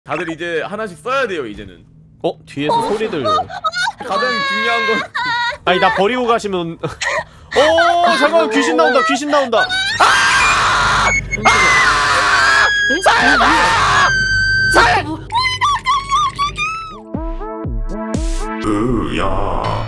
다들 이제 하나씩 써야 돼요 이제는. 뒤에서 소리 들려. 가장 중요한 건 아니 나 버리고 가시면 잠깐만 귀신 나온다 귀신 나온다. 으야.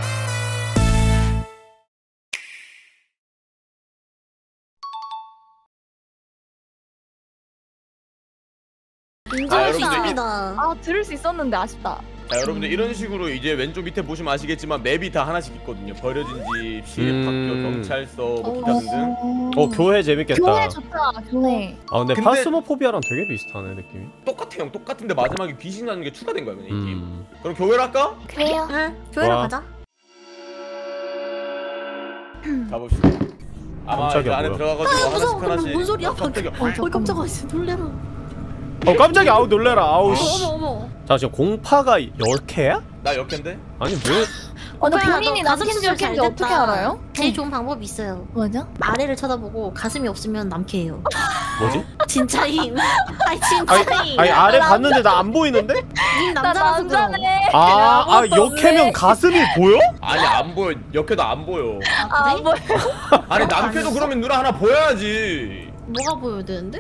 인정할 수 여러분들 있습니다. 들을 수 있었는데 아쉽다. 자 여러분들 이런 식으로 이제 왼쪽 밑에 보시면 아시겠지만 맵이 다 하나씩 있거든요. 버려진 집, 시립학교, 경찰서, 뭐 기타 등등. 교회 재밌겠다. 교회 좋다. 교회. 근데 근데- 파스모포비아랑 되게 비슷하네 느낌이. 똑같아요. 똑같은데 마지막에 귀신 나는 게 추가된 거야 그냥 이 게임. 그럼 교회를 할까? 그래요. 응, 교회로 와. 가자. 가봅시다. 아마 깜짝이야, 이제 안에 뭐야. 들어가가지고 무서워. 하나씩 하나씩. 뭔 소리야? 선택이- 어이 깜짝아, 진짜 놀래라. 깜짝이야. 아우 놀래라. 아우 씨. 어머. 자 지금 공파가 10개야? 나 역캔데? 아니 근데 오빠야, 본인이 너 남친지 가슴 여친지 잘 어떻게 됐다. 알아요? 제일 좋은 방법이 있어요. 뭐죠? 아래를 쳐다보고 가슴이 없으면 남캐예요. 뭐지? 진짜임. 아니 진짜임. 아니 아래 봤는데 나 안 보이는데? 님 나 남자라서 그럼. 남자네. 역해면 가슴이 보여? 아니 안 보여. 역해도 안 보여. 아, 그래? 뭐? 아니 남캐도 그러면 누나 하나 보여야지. 뭐가 보여야 되는데?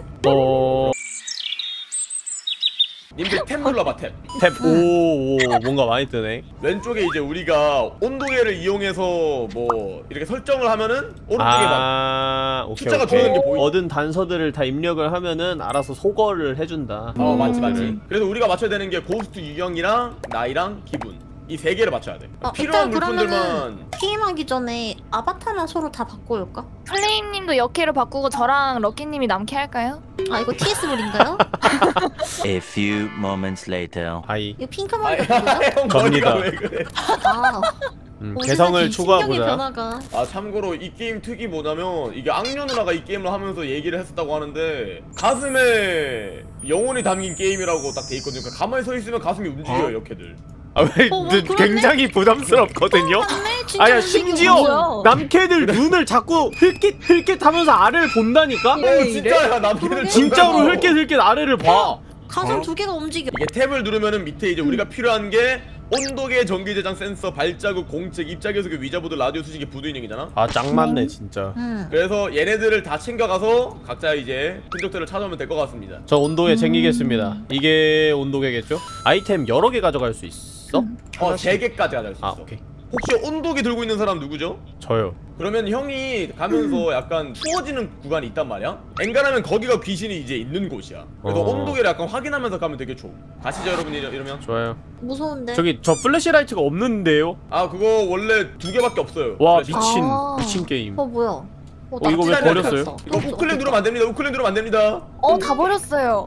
님들 탭 눌러봐 탭. 오 뭔가 많이 뜨네. 왼쪽에 이제 우리가 온도계를 이용해서 뭐 이렇게 설정을 하면은 오른쪽에 막 오케이, 숫자가 오케이. 줄어드는 게 보이지? 얻은 단서들을 다 입력을 하면은 알아서 소거를 해준다. 맞지 맞지. 그래서 우리가 맞춰야 되는 게 고스트 유형이랑 나이랑 기분 이 세 개를 맞춰야 돼. 필요한 일단 그러면은 물품들만. 게임하기 전에 아바타만 서로 다 바꿔올까? 플레임님도 역캐를 바꾸고 저랑 럭키님이 남캐 할까요? 아 이거 TS물인가요? A few moments later. 아이 이거 핑크머리 같은 거요? 형 접니다. 머리가 왜 그래? 아 개성을 신경의 추구하고자. 변화가. 아 참고로 이 게임 특이 뭐냐면 이게 악녀 누나가 이 게임을 하면서 얘기를 했었다고 하는데 가슴에 영혼이 담긴 게임이라고 딱 돼 있거든요. 그러니까 가만히 서 있으면 가슴이 움직여요 이렇게들. 왜 그러네? 굉장히 부담스럽거든요. 맞네? 진짜 아야 움직여. 심지어 뭐야? 남캐들 눈을 자꾸 흘끗 하면서 아래를 본다니까? 진짜야 남캐들 진짜로 흘끗 아래를 봐. 가슴 두 개가 움직여. 이게 탭을 누르면은 밑에 이제 우리가 필요한 게 온도계, 전기 저장 센서, 발자국, 공책, 입자계수기, 위자보드, 라디오 수식이 부두 인형이잖아. 짱 맞네 진짜. 그래서 얘네들을 다 챙겨가서 각자 이제 흔적들을 찾아오면 될 것 같습니다. 저 온도계 챙기겠습니다. 이게 온도계겠죠? 아이템 여러 개 가져갈 수 있어? 3개까지 가져갈 수 있어. 오케이. 혹시 온도계 들고 있는 사람 누구죠? 저요. 그러면 형이 가면서 약간 추워지는 구간이 있단 말이야? 엔간하면 거기가 귀신이 이제 있는 곳이야. 그래서 온도계를 약간 확인하면서 가면 되게 좋아. 가시죠 여러분 이러면. 좋아요. 무서운데. 저기 저 플래시라이트가 없는데요? 아 그거 원래 2개밖에 없어요. 와 플래시. 미친 게임. 뭐야? 이거 왜 찌라리 버렸어요? 없어. 이거 우클릭 누르면 안 됩니다. 우클릭 누르면 안 됩니다. 다 버렸어요.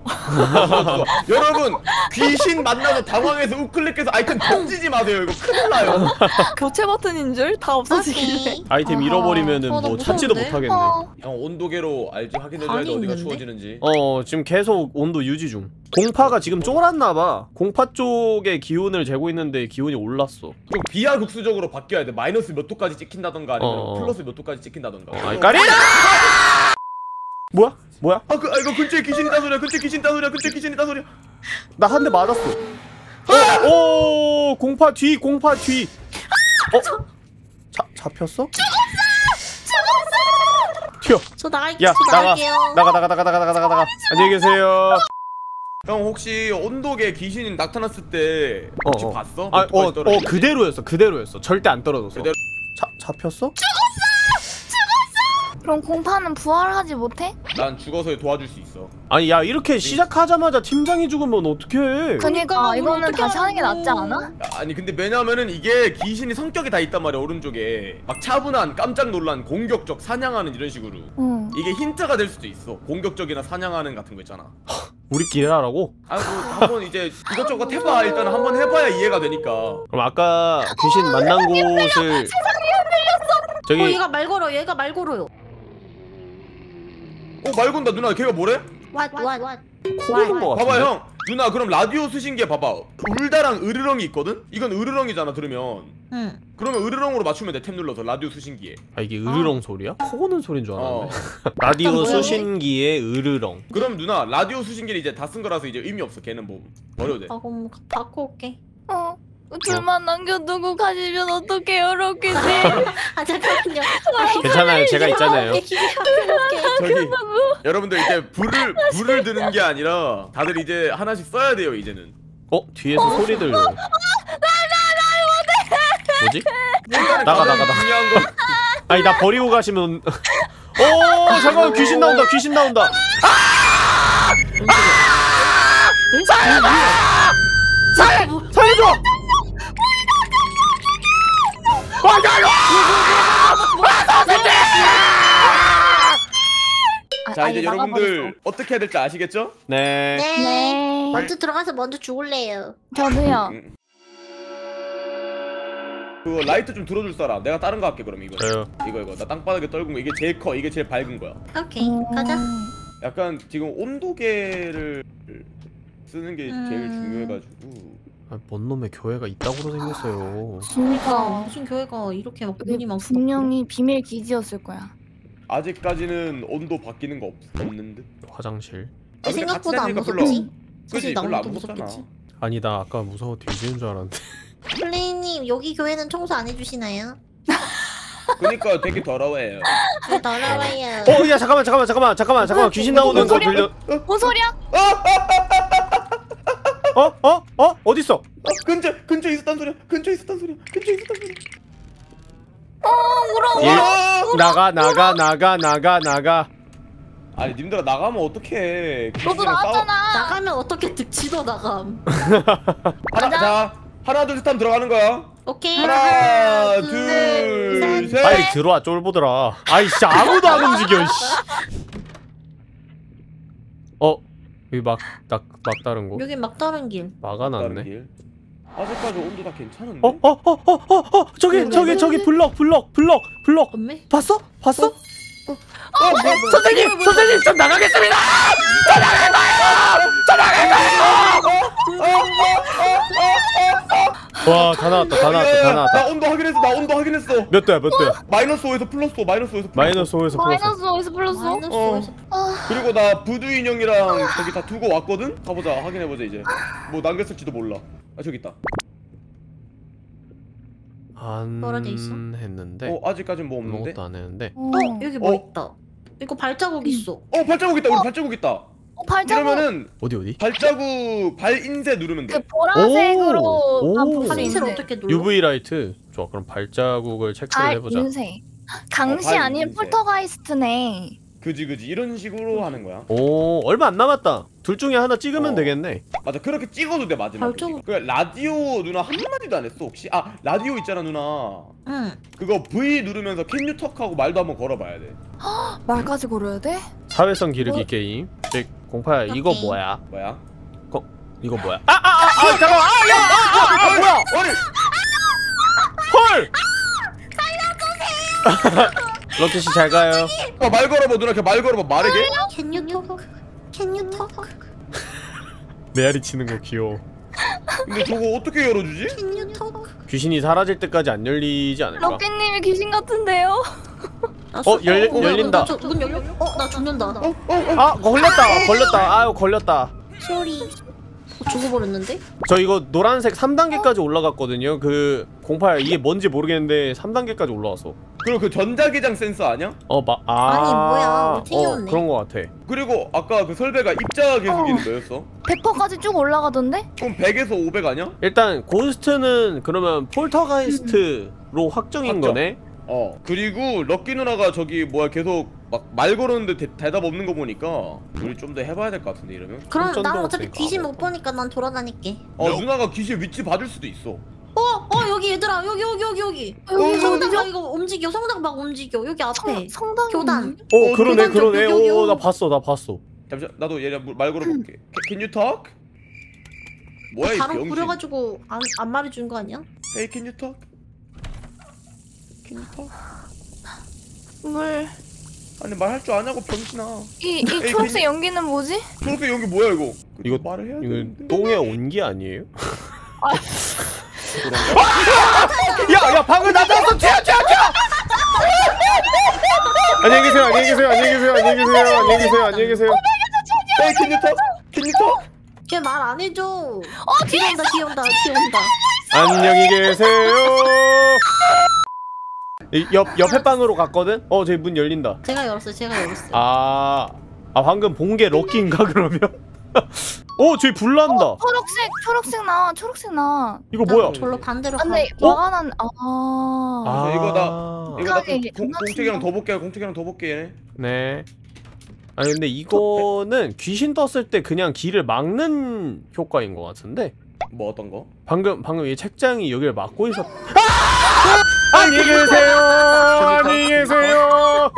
여러분 귀신 만나서 당황해서 우클릭해서 아이템 던지지 마세요. 이거 큰일 나요. 교체 버튼인 줄 다 없어지길래. 오케이. 아이템 아하. 잃어버리면은 나 뭐 찾지도 무서운데? 못하겠네. 형 온도계로 알지 확인해줘야 방이 돼 어디가 있는데? 추워지는지. 지금 계속 온도 유지 중. 공파가 지금 쫄았나봐. 공파 쪽에 기온을 재고 있는데 기온이 올랐어. 좀 비하극수적으로 바뀌어야 돼. 마이너스 몇 도까지 찍힌다던가 아니면 어. 플러스 몇 도까지 찍힌다던가. 아니 까리나! 뭐야? 이거 근처에 귀신 있다 소리야. 근처에 귀신 있다 소리야. 근처에 귀신 있다 소리야. 나 한 대 맞았어. 공파 뒤. 잡혔어? 튀어. 저 나갈게요. 야 저 나갈게요. 나가. 안녕히 계세요. 형 혹시 온도계 귀신이 나타났을 때 혹시 봤어? 몇 도까지 떨어지는지? 그대로였어. 절대 안 떨어졌어. 그대로. 잡혔어? 그럼 공파는 부활하지 못해? 난 죽어서 도와줄 수 있어. 아니 야 이렇게 시작하자마자 팀장이 죽으면 어떡해. 그니까 이거는 어떻게 다시 하는 게 하라고. 낫지 않아? 아니 근데 왜냐면은 이게 귀신이 성격이 다 있단 말이야 오른쪽에. 막 차분한, 깜짝 놀란, 공격적, 사냥하는 이런 식으로. 응. 이게 힌트가 될 수도 있어. 공격적이나 사냥하는 같은 거 있잖아. 우리끼리 하라고? 아 뭐 한번 이제 이것저것 해봐. 일단 한번 해봐야 이해가 되니까. 그럼 아까 귀신 만난 곳을 저기 얘가 말 걸어. 얘가 말 걸어요. 말 건다 누나. 걔가 뭐래? What? 코고는 거 같은데? 봐봐 형. 누나 그럼 라디오 쓰신 게 봐봐. 울다랑 으르렁이 있거든? 이건 으르렁이잖아 들으면. 응. 그러면 으르렁으로 맞추면 돼. 탭 눌러서 라디오 수신기에. 아 이게 으르렁 소리야? 코 고는 소린 줄 알았네. 어. 라디오 뭐야? 수신기의 으르렁. 그럼 누나 라디오 수신기를 이제 다 쓴 거라서 이제 의미 없어. 걔는 뭐 버려도 돼. 아 그럼 바꿔 올게. 둘만 남겨두고 가시면 어떡해요, 럭키님? 아 잠깐만요. 괜찮아요, 제가 있잖아요. 저기 여러분들 이제 불을 드는 게 아니라 다들 이제 하나씩 써야 돼요 이제는. 뒤에서 소리 들려. 뭐지? 나가. 나가. 중요한 거. 아니 나 버리고 가시면. 잠깐만 귀신 나온다. 귀신 나온다. 살려줘! 자 이제 여러분들 어떻게 해야 될지 아시겠죠? 네. 네. 먼저 들어가서 먼저 죽을래요. 저도요. 그거 라이트 좀 들어줄 사람. 내가 다른 거 할게 그럼 이거. 저요. 이거 나 땅바닥에 떨군 거 이게 제일 커. 이게 제일 밝은 거야. 오케이 가자. 약간 지금 온도계를 쓰는 게 제일 중요해가지고. 뭔 놈의 교회가 이따구로 생겼어요. 그러니까 무슨 교회가 이렇게 막 문이 많고. 분명히 비밀 기지였을 거야. 아직까지는 온도 바뀌는 거 없는 듯. 화장실. 내 근데 생각보다 안 같이 다니니까 무섭지? 그치 사실 별로 안 나보다 무섭잖아. 무섭겠지. 아니 나 아까 무서워 뒤지는 줄 알았는데. 플레이님 여기 교회는 청소 안 해주시나요? 그니까 되게 더러워요. 왜 더러워요? 야 잠깐만 귀신 나오는 거 들려. 뭔 소리야? 어딨어? 근처에 있었단 소리야. 근처에 있었단 소리야. 나가. 아니 님들아 나가면 어떡해. 너도 나왔잖아. 나가면 어떻게 득치도 나감. 하나 둘 셋 하면 들어가는 거야. 오케이. 하나 둘 셋. 빨리 들어와 쫄보들아. 아이 씨 아무도 안 움직여. 여기 막다른 곳? 여기 막다른 길. 막아놨네. 다른 길. 아직까지 온도 다 괜찮은데? 저기 블럭. 엄매? 봤어? 선생님 좀 나가겠습니다. 와, 다 나왔다. 나 온도 확인했어. 몇 도야? -5에서 플러스 5, -5에서 마이너스 5에서 플러스. 마이너스 어디서 불렀어? 마이너스 그리고 나 부두 인형이랑 저기 다 두고 왔거든? 가보자, 확인해보자 이제. 뭐 남겼을지도 몰라. 아 저기 있다. 안 떨어져 있어? 했는데. 아직까진 뭐 없는데? 아무것도 안 했는데. 여기 뭐 있다. 이거 발자국 있어. 발자국 있다. 우리 발자국 있다. 발자국. 이러면은 어디? 발자국 발인쇄 누르면 돼. 그 보라색으로 오. 볼수 발인쇄를 있는 어떻게 눌러? UV 라이트. 좋아. 그럼 발자국을 체크를 해보자. 발인쇄. 강시 발 아닌 인쇄. 폴터가이스트네. 그지 이런 식으로 하는 거야. 오, 얼마 안 남았다. 둘 중에 하나 찍으면 되겠네. 맞아, 그렇게 찍어도 돼. 마지막에. 발자국. 그 라디오 누나 한마디도 안 했어 혹시? 라디오 있잖아 누나. 응. 그거 V 누르면서 Can you talk 하고 말도 한번 걸어봐야 돼. 말까지 걸어야 돼? 사회성 기르기 게임. 공파야, 이거 오케이. 뭐야? 뭐야? 이거 뭐야? 잠깐만. 뭐야? 아니 헐! 럭키 씨 잘 가요. 말 걸어봐 누나. 말 걸어봐. 말해 걔. Can you talk? Can you talk? 메아리 치는 거 귀여워. 근데 저거 어떻게 열어주지? Can you talk? 귀신이 사라질 때까지 안 열리지 않을까? 럭키님이 귀신 같은데요? 열린다. 문 열려? 나 죽는다. 걸렸다. 소리. 죽어버렸는데? 저 이거 노란색 3단계까지 올라갔거든요. 그 공파야, 이게 뭔지 모르겠는데 3단계까지 올라왔어. 그리고 그 전자기장 센서 아니야? 아니, 뭐야. 어떻게 열었네. 그런 거 같아. 그리고 아까 그 설배가 입자 계속이는 뭐였어? 100%까지 쭉 올라가던데? 그럼 100에서 500 아니야? 일단 고스트는 그러면 폴터가이스트로 확정인 확정. 거네. 그리고 럭키 누나가 저기 뭐야 계속 막 말 걸었는데 대답 없는 거 보니까 우리 좀 더 해봐야 될 것 같은데 이러면? 그럼 난 손전등 어차피 없으니까 귀신 못 아무것도. 보니까 난 돌아다닐게. 누나가 귀신 위치 봐줄 수도 있어. 여기 얘들아. 여기. 여기 성당 어디죠? 이거 움직여. 성당 막 움직여. 여기 앞에. 성당 교단. 그러네. 여기. 나 봤어. 잠시만 나도 얘네 말 걸어볼게. Can you talk? 뭐야 이 바로 병신. 부려가지고 안 말해준 거 아니야? Hey can you talk? Can you talk? 물. 아니 말할 줄 아냐고 병신아. 이 초록색 연기는 뭐지? 초록색 연기 뭐야 이거? 이거 말을 해야 이거 되는데. 똥의 온기 아니에요? 야 방금 나타났어. 튀어. 안녕히 계세요. 캔유터? 걔 말 안 해줘. 귀여운다. 안녕히 계세요. 옆에 방으로 갔거든? 저기 문 열린다. 제가 열었어요. 아 방금 본 게 럭키인가 그러면? 저기 불난다. 초록색 나. 이거 뭐야? 절로 반대로 근데 가. 와가난 이거 나 이게 공책이랑 더 볼게 얘네. 네. 아니 근데 이거는 귀신 떴을 때 그냥 길을 막는 효과인 것 같은데? 뭐 어떤 거? 방금 이 책장이 여기를 막고 있었. 안녕히 계세요. 안녕히 계세요.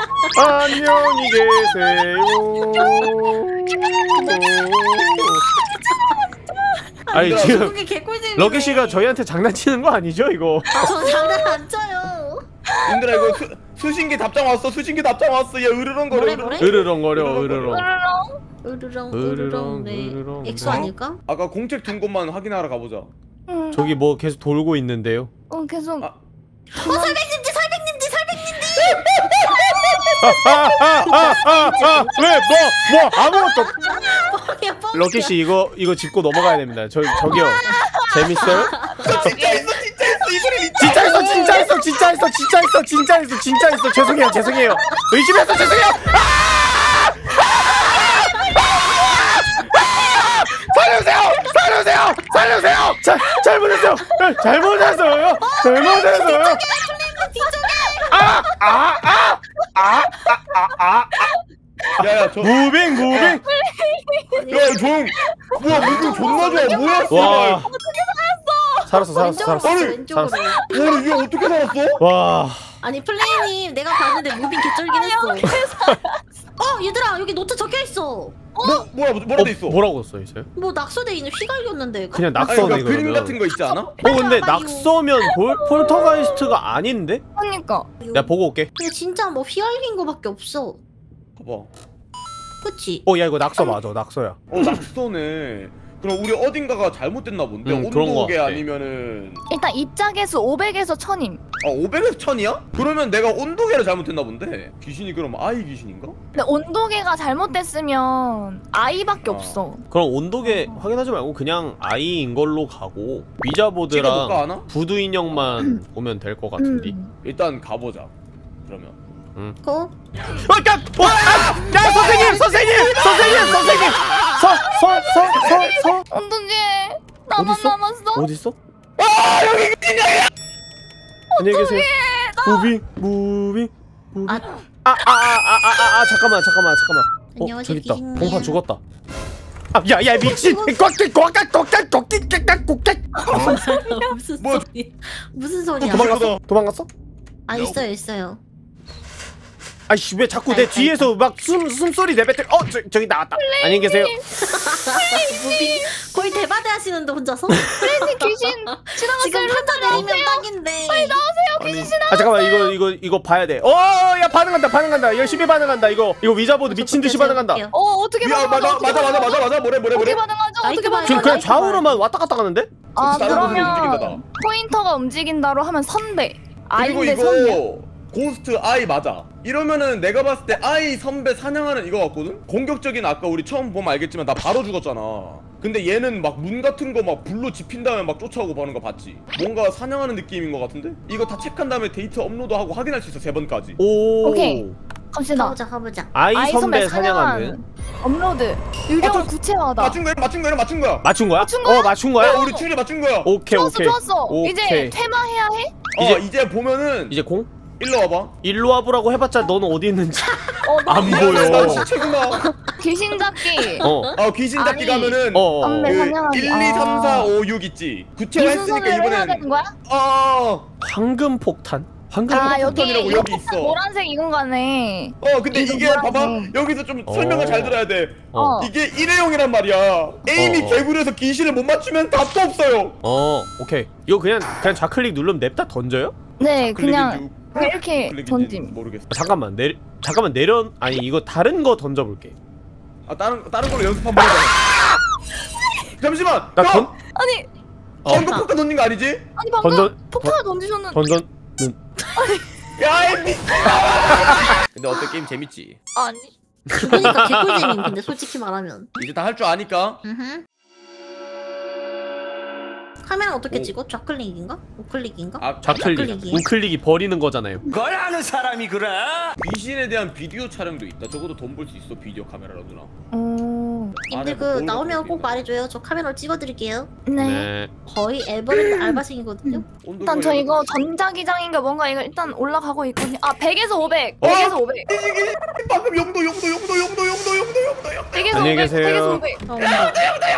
아니 지금 그게 개꿀잼이네. 럭키 씨가 저희한테 장난치는 거 아니죠 이거? 저 장난 안 쳐요. 얘들아 이거 수신기 답장 왔어. 얘 으르렁거려. 뭐래? 으르렁거려. 으르렁. 네. 엑소 아닐까? 아까 공책 둔 곳만 확인하러 가보자. 저기 뭐 계속 돌고 있는데요. 계속 설백님지. 왜 뭐 아무것도. 예뻐. 럭키 씨 이거 짚고 넘어가야 됩니다. 저기요. 재밌어요? 진짜 있어 이 소리 진짜 있어. 죄송해요. 의심해서 죄송해요. 살려주세요. 잘못했어요. 야야 저 무빙. 야 종 뭐야 무빙 존나 좋아 뭐야 와. 살았어. 왼쪽으로. 오늘 이게 어떻게 살았어? 와. 아니 플레이님 내가 봤는데 무빙 개쩔긴 했어. 얘들아 여기 노트 적혀있어. 뭐라 돼 있어? 뭐라고 써 있어요? 뭐 낙서돼 있는 휘갈겼는데. 그냥 아니, 낙서네 그러니까 그림 그러면. 같은 거 있지 않아? 근데 낙서면 폴터가이스트가 아닌데? 그러니까 내가 보고 올게. 근데 진짜 뭐 휘갈긴 거밖에 없어. 봐봐. 그치? 야 이거 낙서 맞아. 낙서야. 낙서네. 그럼 우리 어딘가가 잘못됐나 본데? 그런 거 온도계 같아. 아니면은 일단 입자계수 500에서 1000임. 500에서 1000이야? 그러면 내가 온도계를 잘못했나 본데? 귀신이 그럼 아이 귀신인가? 근데 온도계가 잘못됐으면 아이밖에 없어. 그럼 온도계 확인하지 말고 그냥 아이인 걸로 가고 찍어볼까, 위자보드랑 하나? 부두 인형만 보면 될 것 같은데. 일단 가보자. 그러면 고? 야 선생님! 온도계 나만 어딨어? 남았어. 어딨어? 안녕히 계세요. 무빙. 잠깐만. 안녕하세요, 저기 있다. 귀신님. 공파 죽었다. 야 미친! 무슨 소리야? 도망갔어? 있어요. 아이씨 왜 자꾸 내 뒤에서 막 숨소리 내뱉을. 저기 나왔다. 안녕히 계세요. 무빙 거의 대바대 하시는데 혼자서? 플레이님 귀신 지금 지나갔어요. 한자 내리면 딱인데. 빨리 나오세요. 귀신 지나. 잠깐만 이거 봐야 돼. 야 반응한다. 열심히 반응한다. 이거 위자보드 미친 듯이 반응한다. 어떻게 반응하죠? 맞아 뭐래 어떻게 반응하죠? 어떻게 지금 반응하죠? 그냥 좌우로만 왔다 갔다 가는데? 다른 부분이 움직인다다. 그러면 포인터가 움직인다로 하면 선배. 그리고 아이인데 선배. 이거 고스트 아이 맞아. 이러면은 내가 봤을 때 아이 선배 사냥하는 이거 같거든? 공격적인 아까 우리 처음 보면 알겠지만 나 바로 죽었잖아. 근데 얘는 막 문 같은 거 막 불로 지핀 다음에 막 쫓아오고 하는 거 봤지? 뭔가 사냥하는 느낌인 거 같은데? 이거 다 체크한 다음에 데이터 업로드하고 확인할 수 있어 3번까지. 오케이. 갑시다. 가보자. 아이 선배 사냥하는. 업로드. 유령 구체화다. 맞춘 거야? 맞춘 거야? 맞춘 거야? 맞춘 거야? 우리 추리 맞춘 거야. 오케이. 좋았어. 오케이. 이제 퇴마해야 해? 이제 보면은 이제 공? 일로 와봐. 일로 와보라고 해봤자 너는 어디 있는지 안 나 보여. 시체구나. 귀신 잡기. 귀신 잡기 아니. 가면은 선배 그 사냥하기. 1, 2, 3, 4, 5, 6 있지. 구체화했으니까 이순서대로 해야 이번엔 되는 거야? 황금 폭탄? 폭탄이라고 여기 있어. 노란색 이건 가네. 근데 이거 이게 노란색. 봐봐. 여기서 좀 설명을 잘 들어야 돼. 어. 이게 일회용이란 말이야. 에임이 개구려서 귀신을 못 맞추면 답도 없어요. 오케이. 이거 그냥 좌클릭 누르면 냅다 던져요? 네, 그냥 클릭인지 이렇게 클릭인지 던짐. 모르겠어. 잠깐만 내려. 아니 이거 다른 거 던져볼게. 다른 걸로 연습 한번 해봐. 잠시만. 나 형! 던. 아니 방금 폭탄 던진 거 아니지? 아니 방금 던전- 폭탄을 던지셨는데. 던전 야, 이 근데 어때 게임 재밌지? 아니. 죽으니까 개꿀잼임. 근데 솔직히 말하면. 이제 다 할 줄 아니까. 카메라 어떻게 오. 찍어? 좌클릭인가? 우클릭인가? 아, 좌클릭 좌클릭이에요? 우클릭이 버리는 거잖아요. 걸 아는 사람이 그래? 귀신에 대한 비디오 촬영도 있다. 적어도 돈 벌 수 있어 비디오 카메라로 누나. 오. 님들 안에 그 뭐 나오면 꼭 있나? 말해줘요. 저 카메라로 찍어드릴게요. 네. 네. 거의 에버랜드 알바생이거든요. 일단 저 이거 전자기장인가 뭔가 이거 일단 올라가고 있거든요. 아 100에서 500. 100에서 500. 방금 용도. 100에서 안녕히 500. 계세요. 100에서 500. 온다.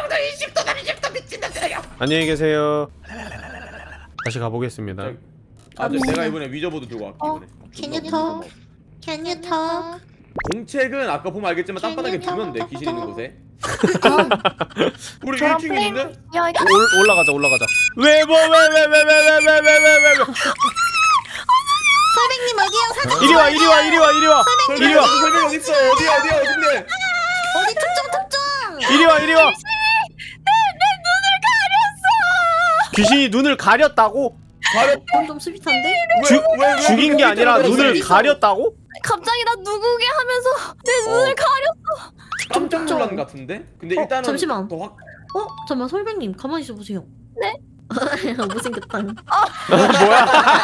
안녕히 계세요. 다시 가보겠습니다. 아, 내가 이번에 위저보드 들고 갈게 이번에. Can you talk? Can you talk? 공책은 아까 보면 알겠지만 땅바닥에 Can you 두면 돼. talk? 귀신 있는 곳에. 아, 우리 저랑 1층 플레임. 있는데? 야 이거 올라가자. 왜 설백님 어디에요? 사진 이리 와. 설명 어디 있어? 어디야? 어딘데? 어디 특정. 이리 와. 귀신이 눈을 가렸다고? 가려. 그건 좀 스윗한데? 왜 죽인 게 아니라 눈을 어디서? 가렸다고? 갑자기 나 누구게 하면서 내 눈을 가려. 깜짝 놀란 것 같은데? 근데 일단은 잠시만. 더 확. 잠깐만 설백님 가만히 있어 보세요. 네? 못생겼다. 뭐야?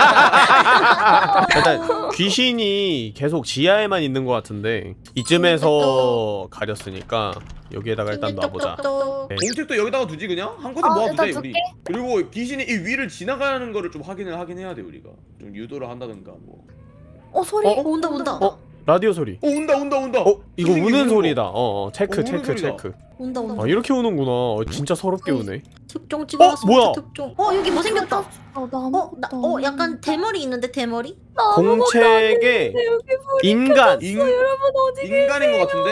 일단 귀신이 계속 지하에만 있는 것 같은데 이쯤에서 가렸으니까 여기에다가 일단 놔보자. 네. 공책도 여기다가 두지 그냥? 한 곳에 모아두자 일단 우리. 둘게. 그리고 귀신이 이 위를 지나가는 거를 좀 확인을 하긴 해야 돼 우리가. 좀 유도를 한다든가 뭐. 소리. 온다. 어? 라디오 소리. 온다. 이거 귀신이 우는 우는 소리다. 거. 체크. 우는 소리다. 온다. 아 이렇게 우는구나. 진짜 서럽게 우네. 특종 찍어놨습니다. 뭐야? 특종. 여기 뭐 생겼다. 나 약간 대머리 있는데 대머리? 공책에 인간. 여러분 어디 인간인 것 같은데?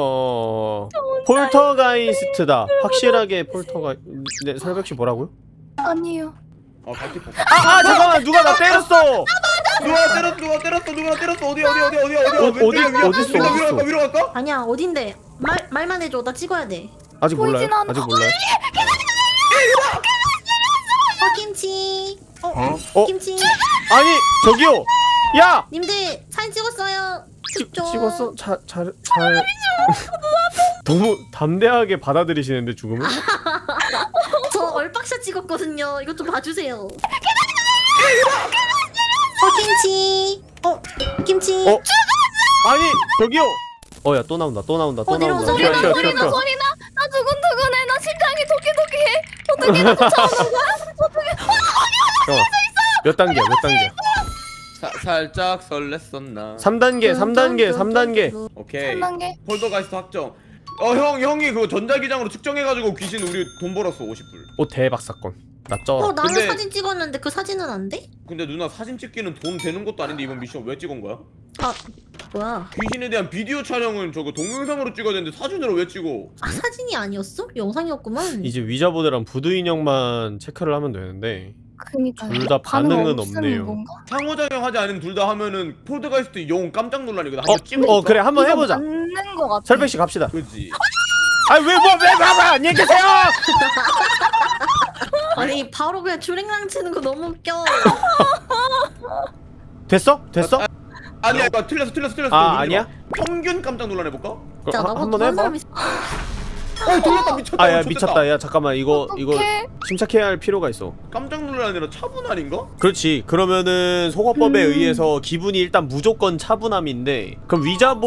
폴터가이스트다. 확실하게 네, 설백씨 뭐라고요? 아니에요. 갈티포. 잠깐만 누가 나 때렸어. 누가 때렸어. 어디야? 어딨어? 위로 갈까? 아니야 어딘데? 말만 해줘. 나 찍어야 돼. 아직 몰라요? 보이진 않아. 아직 몰라요? 김치. 김치. 아니 저기요. 야. 님들 사진 찍었어요. 특종. 찍었어? 잘 너무 담대하게 받아들이시는데 죽음을? 저 얼박샷 찍었거든요. 이것 좀 봐주세요. 김치. 김치. 아니 저기요. 야 또 나온다. 내려오자, 튀어. 내려오자. 소리나. 나 두근두근해. 나 심장이 도끼도끼해. 어떻게 나 쫓아오는 거야? 잠깐만. 몇 단계야? 살짝 설렜었나? 3단계. 오케이. 3단계. 폴더가이스트 확정. 형이 그거 전자기장으로 측정해가지고 귀신 우리 돈 벌었어 50불. 대박 사건. 나 쩔어. 나는 근데- 사진 찍었는데 그 사진은 안 돼? 근데 누나 사진 찍기는 돈 되는 것도 아닌데 이번 미션 왜 찍은 거야? 뭐야? 귀신에 대한 비디오 촬영은 저거 동영상으로 찍어야 되는데 사진으로 왜 찍어? 사진이 아니었어? 영상이었구만. 이제 위자보드랑 부두 인형만 체크를 하면 되는데 그니까요. 둘 다 반응은 없는 없네요. 건가? 상호작용 하지 않은 둘 다 하면은 폴더가이스트 영 깜짝 놀라니까 한번 찍어. 그래 한번 이거 해보자. 맞는 거 같아. 설백씨 갑시다. 그렇지. 왜 봐봐 안녕히 계세요. 아니 바로 그냥 주랭랑 치는 거 너무 웃겨. 됐어? 아니야, 틀렸어. 아니야? 평균 깜짝 놀라네 볼까? 자 나보다 한번 다른 해봐. 사람이 있어. 돌렸다 미쳤다. 야 미쳤다. 야 잠깐만 이거 어떡해? 침착해야 할 필요가 있어. 깜짝 놀라 아니라 차분 아닌가? 그렇지. 그러면은 소거법에 의해서 기분이 일단 무조건 차분함인데 그럼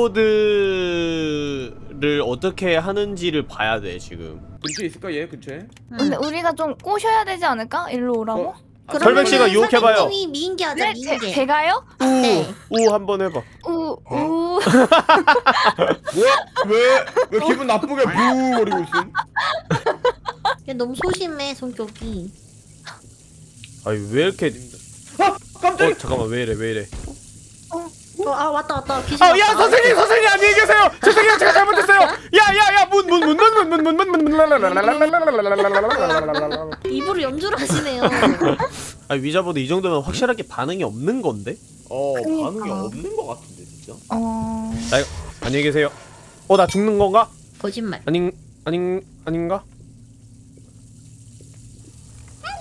위자보드를 어떻게 하는지를 봐야 돼 지금. 근처에 있을까 얘 근처에? 근데 우리가 좀 꼬셔야 되지 않을까? 일로 오라고? 설백 씨가 유혹해봐요. 설백님이 미인계 하자. 네, 미인계. 제가요? 네. 우 한번 해봐. 왜 기분 나쁘게 부거리고 있음? 얘 너무 소심해 성격이. 아니 왜 이렇게 깜짝이야. 잠깐만 왜 이래 왔다 귀신. 왔다. 야 선생님 안녕히 계세요. 죄송해요 제가 잘못했어요. 야야야 문 입으로 연주를 하시네요. 아니 위자보드 이 정도면 확실하게 반응이 없는 건데? 그러니까. 반응이 없는 것 같은데 진짜. 안녕히 계세요. 나 죽는 건가? 거짓말. 아닌가?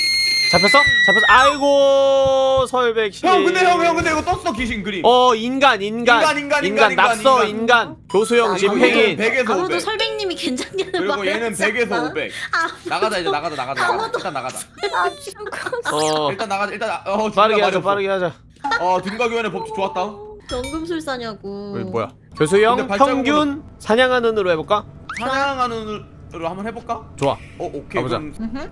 잡혔어? 잡혔어. 아이고 설백씨. 형 근데 형 근데 이거 떴어 귀신 그림. 인간 낙서 인간 교수형 집행인. 100에서 아무도 500. 설백님이 괜찮냐는 그리고 말을 얘는 하지 100에서 않아. 500. 아, 나가자 이제 나가자. 일단 나가자. 아 죽었어. 일단 나가자. 일단 빠르게 하자 빠르게 하자. 등가교환의 법칙 좋았다. 연금술사냐고. 뭐야 교수형 근데 발자국으로- 평균 사냥하는으로 해볼까? 사냥하는으로 한번 해볼까? 좋아. 오케이. 가보자. 그럼 음흠.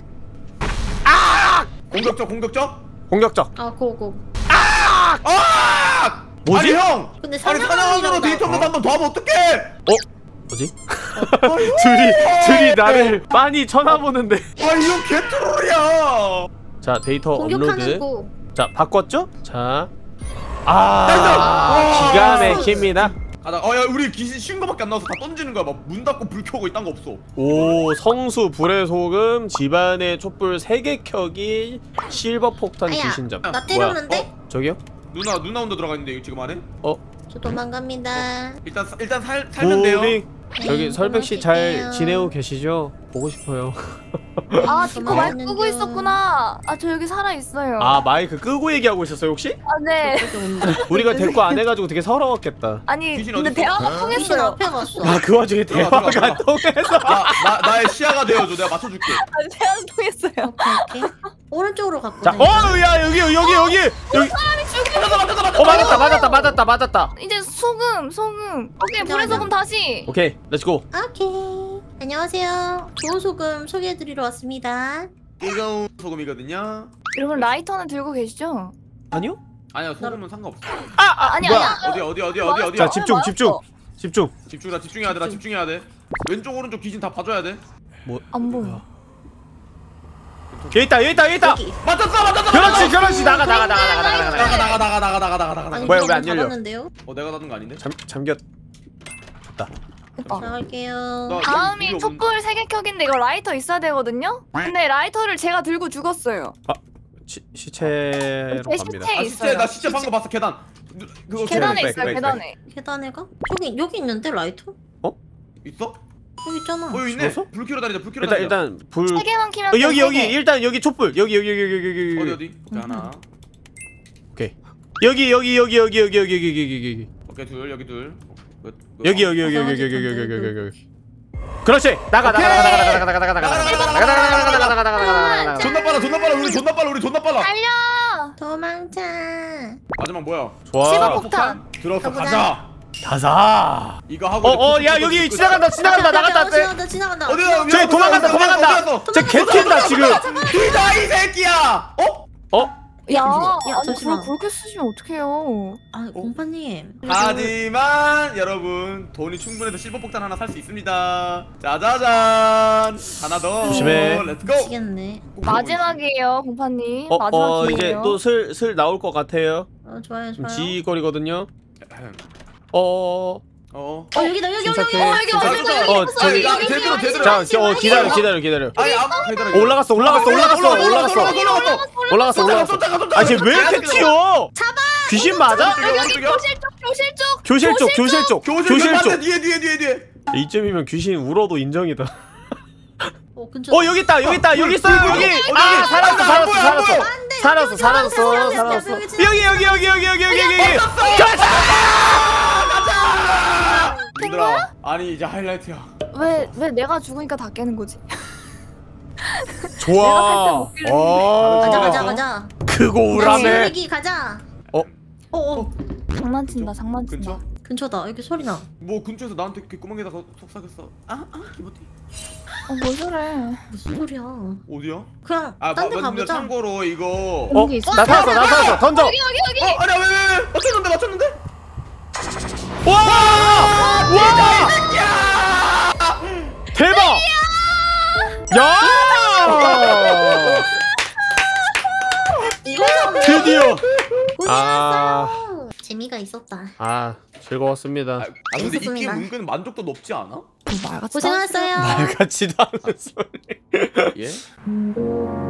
공격적. 공격적. 아 고고. 뭐지? 아니 형. 근데 아니 사냥하는으로 데이터 업로드 한번 더 하면 어떡해? 뭐지? 둘이 나를 빤히 쳐다보는데. 아 이거 개트롤이야. 자 데이터 공격하는 업로드. 거. 자 바꿨죠? 자. 나이스! 기가 막힙니다. 야 우리 귀신 쉬운 거밖에 안 나와서 다 던지는 거야. 막 문 닫고 불 켜고 이딴 거 없어. 오 성수 불의 소금 집안의 촛불 3개 켜기 실버 폭탄 아야, 귀신잡. 나 때렸는데? 저기요? 누나 혼자 들어가 있는데 이거 지금 안 해? 저 도망갑니다. 일단 살면 돼요. 우리 저기 네, 설백 씨 잘 도망갈게요. 지내고 계시죠? 보고 싶어요. 아 디코 마이크 끄고 도망가는겨. 있었구나. 아 저 여기 살아 있어요. 아 마이크 끄고 얘기하고 있었어요 혹시? 아 네. 우리가 대꾸 안 해가지고 되게 서러웠겠다. 아니 귀신 근데 어딨어? 대화가 귀신 통했어요. 앞에 갔어. 아 그 와중에 들어가, 대화가 통해서. 나의 시야가 되어줘. 내가 맞춰줄게. 아 대화 통했어요. 오케이. 오른쪽으로 갔거든. 자, 야 여기. 맞았다. 이제 소금. 오케이 불의 소금 다시. 오케이, 렛츠고. 오케이. 안녕하세요. 좋은 소금 소개해드리러 왔습니다. 뜨거운 소금이거든요. 여러분 라이터는 들고 계시죠? 아니요? 아니야 소금은 상관없어. 아니야. 어디. 자 집중. 집중해야 돼. 나 집중해야 돼. 왼쪽 오른쪽 귀신 다 봐줘야 돼. 안 보여. 여기 있다. 맞았어. 그렇지. 나가. 아니, 뭐야, 누가 왜안 열려? 잡았는데요? 내가 닫은 거 아닌데? 잠겼. 됐다. 나갈게요. 다음이 촛불 3개 켜기인데 이거 라이터 있어야 되거든요? 근데 라이터를 제가 들고 죽었어요. 시체로 제 갑니다. 시체 나 있어요. 시체 방금 봤어 계단. 그거 계단에 백, 있어요 백. 계단에. 계단에 가? 여기 있는데 라이터? 있어? 여기 있잖아. 여기 있네. 죽었어? 불 켜러 다니자. 불 켜러 다니자. 일단 불. 3개만 키면 여기 세 개. 일단 여기 촛불 여기 어디? 자, 하나. 오케이 여기 오케이 둘 여기 둘. 끝. 여기 그렇지 나가 존나 빨라. 우리 존나 빨라. 달려. 도망쳐. 마지막 뭐야? 좋아 실버 폭탄. 들어서 가보자. 가자. 가자 이거 하고. 야 여기 지나간다 나갔다 지나간다. 어디야? 저기 도망간다 쟤 개튄다 지금 뒤다 이 새끼야. 야, 잠시만. 야, 아니 잠시만. 그렇게 쓰시면 어떡해요? 아 공파님. 하지만 여러분 돈이 충분해서 실버 폭탄 하나 살 수 있습니다. 짜자잔. 하나 더. 조심해. 렛츠고. 미치겠네. 마지막이에요, 공파님. 마지막 이제 기회예요. 또 슬 나올 것 같아요 좋아요. 좀 지거리거든요 여기다 여기. 저기 제대로. 자 기다려 아니 기다려. 올라갔어 아쟤 왜 이렇게 튀어 귀신 맞아? 교실 쪽. 교실 쪽 뒤에. 이쯤이면 귀신 울어도 인정이다 근처. 여기 있어 여기 살았어 여기 얘들아 아니 이제 하이라이트야. 왜 내가 죽으니까 다 깨는 거지? 좋아 가자. 크고 우람해 여기 가자. 장난친다. 근처? 근처다. 여기 소리 나. 뭐 근처에서 나한테 귓구멍에다가 속삭였어. 기분이. 뭐 저래? 무슨 소리야? 어디야? 그냥 딴 데 맞는데 가보자. 참고로 이거. 여기 있어. 나 살았어 던져 아니야 왜 맞췄는데? 와 대박 야 드디어 고생했어요. 재미가 있었다. 즐거웠습니다 근데 이 재밌었습니다. 게임 은근 만족도 높지 않아? 말같이 고생하셨어요. 말 같지도 않은 소리 예?